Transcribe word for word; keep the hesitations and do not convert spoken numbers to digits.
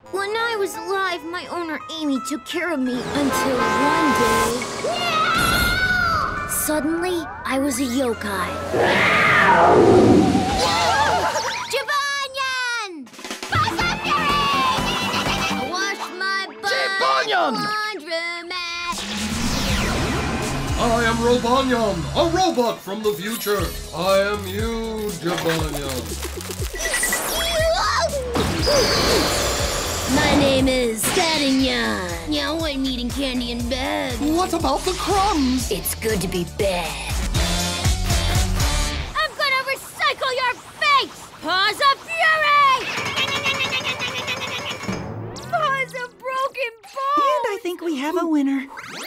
When I was alive, my owner Amy took care of me until one day... No! Suddenly, I was a yokai. Jibanyan! Buzzer Fury! I washed my butt laundromat. I am Robanyan, a robot from the future. I am you, Jibanyan. My name is Jibanyan. Now I'm eating candy in bed. What about the crumbs? It's good to be bad. I'm gonna recycle your face! Paws of Fury! Paws of broken bones! And I think we have a winner.